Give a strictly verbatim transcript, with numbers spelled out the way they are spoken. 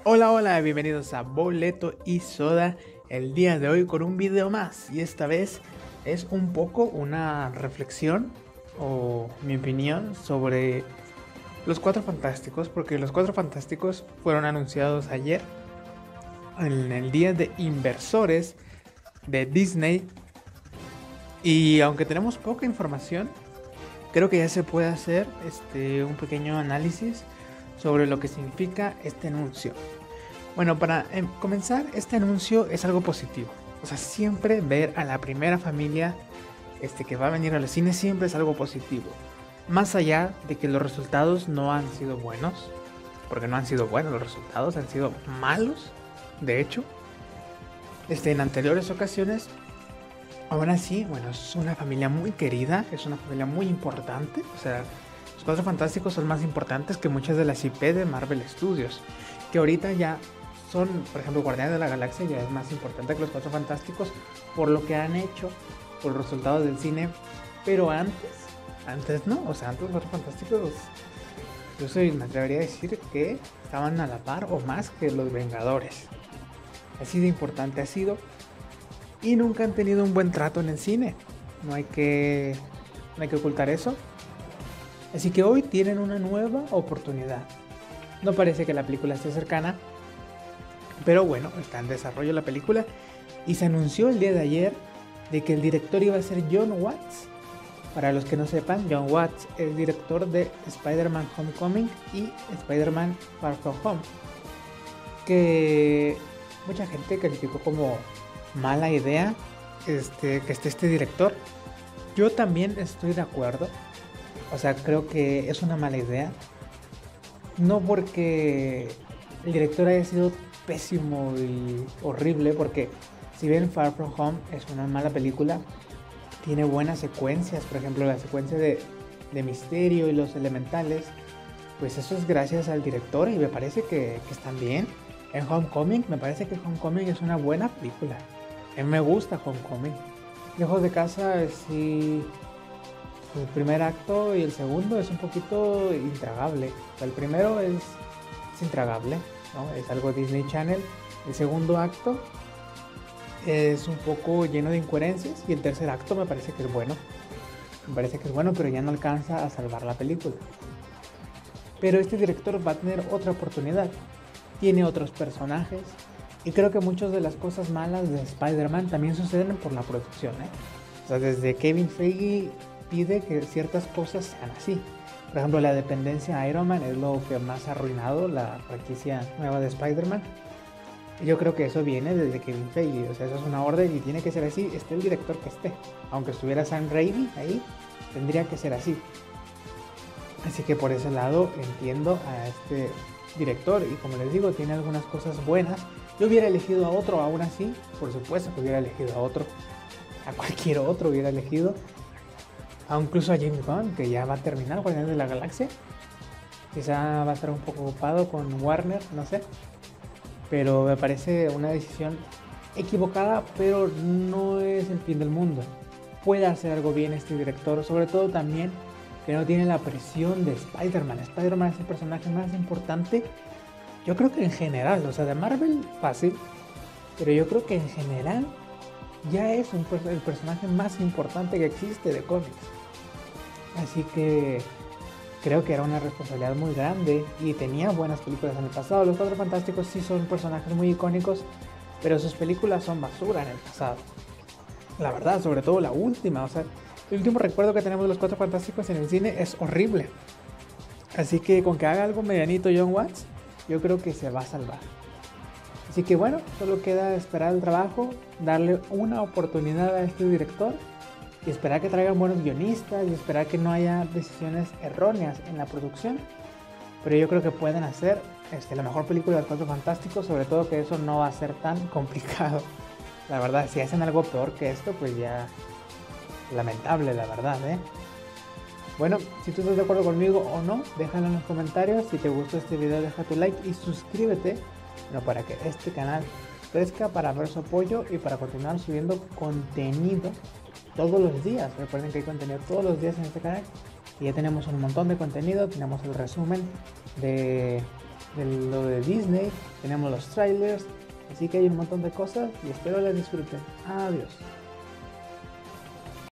Hola, hola, bienvenidos a Boleto y Soda. El día de hoy con un video más, y esta vez es un poco una reflexión o mi opinión sobre los Cuatro Fantásticos, porque los Cuatro Fantásticos fueron anunciados ayer en el día de inversores de Disney, y aunque tenemos poca información, creo que ya se puede hacer este, un pequeño análisis sobre lo que significa este anuncio. Bueno, para eh, comenzar, este anuncio es algo positivo. O sea, siempre ver a la primera familia este, que va a venir a los cines siempre es algo positivo. Más allá de que los resultados no han sido buenos, porque no han sido buenos los resultados, han sido malos, de hecho. Este, en anteriores ocasiones, aún así, bueno, es una familia muy querida, es una familia muy importante. O sea, los Cuatro Fantásticos son más importantes que muchas de las I P de Marvel Studios, que ahorita ya son, por ejemplo, Guardianes de la Galaxia ya es más importante que los Cuatro Fantásticos por lo que han hecho, por los resultados del cine. Pero antes, antes no, o sea, antes los Cuatro Fantásticos, yo soy, me atrevería a decir que estaban a la par o más que los Vengadores. Así de importante ha sido. Y nunca han tenido un buen trato en el cine. No hay que, no hay que ocultar eso. Así que hoy tienen una nueva oportunidad. No parece que la película esté cercana, pero bueno, está en desarrollo la película. Y se anunció el día de ayer de que el director iba a ser Jon Watts. Para los que no sepan, Jon Watts es director de Spider-Man Homecoming y Spider-Man Far From Home, que mucha gente calificó como mala idea este, que esté este director. Yo también estoy de acuerdo. O sea, creo que es una mala idea. No porque el director haya sido pésimo y horrible, porque si bien Far From Home es una mala película, tiene buenas secuencias. Por ejemplo, la secuencia de, de Misterio y los elementales, pues eso es gracias al director y me parece que, que están bien. En Homecoming, me parece que Homecoming es una buena película. A mí me gusta Homecoming. Lejos de casa, sí, el primer acto y el segundo es un poquito intragable. O sea, el primero es, es intragable, ¿no? Es algo Disney Channel. El segundo acto es un poco lleno de incoherencias y el tercer acto me parece que es bueno. Me parece que es bueno, pero ya no alcanza a salvar la película. Pero este director va a tener otra oportunidad. Tiene otros personajes. Y creo que muchas de las cosas malas de Spider-Man también suceden por la producción, ¿eh? O sea, desde Kevin Feige pide que ciertas cosas sean así. Por ejemplo, la dependencia a Iron Man es lo que más ha arruinado la franquicia nueva de Spider-Man. Y yo creo que eso viene desde Kevin Feige. O sea, eso es una orden y tiene que ser así, esté el director que esté. Aunque estuviera Sam Raimi ahí, tendría que ser así. Así que por ese lado entiendo a este director. Y como les digo, tiene algunas cosas buenas. Yo hubiera elegido a otro aún así. Por supuesto que hubiera elegido a otro. A cualquier otro hubiera elegido. A incluso a James Gunn, que ya va a terminar Guardianes de la Galaxia. Quizá va a estar un poco ocupado con Warner, no sé. Pero me parece una decisión equivocada, pero no es el fin del mundo. Puede hacer algo bien este director, sobre todo también que no tiene la presión de Spider-Man. Spider-Man es el personaje más importante, yo creo que en general, o sea, de Marvel fácil, pero yo creo que en general ya es un, el personaje más importante que existe de cómics. Así que creo que era una responsabilidad muy grande y tenía buenas películas en el pasado. Los Cuatro Fantásticos sí son personajes muy icónicos, pero sus películas son basura en el pasado. La verdad, sobre todo la última, o sea, el último recuerdo que tenemos de los Cuatro Fantásticos en el cine es horrible. Así que con que haga algo medianito Jon Watts, yo creo que se va a salvar. Así que bueno, solo queda esperar el trabajo, darle una oportunidad a este director y esperar que traigan buenos guionistas y esperar que no haya decisiones erróneas en la producción. Pero yo creo que pueden hacer este, la mejor película de los Cuatro Fantásticos, sobre todo que eso no va a ser tan complicado. La verdad, si hacen algo peor que esto, pues ya lamentable, la verdad, ¿eh? Bueno, si tú estás de acuerdo conmigo o no, déjalo en los comentarios. Si te gustó este video, deja tu like y suscríbete, no, para que este canal crezca, para ver su apoyo y para continuar subiendo contenido todos los días. Recuerden que hay contenido todos los días en este canal y ya tenemos un montón de contenido. Tenemos el resumen de de lo de Disney, tenemos los trailers, así que hay un montón de cosas y espero las disfruten. Adiós.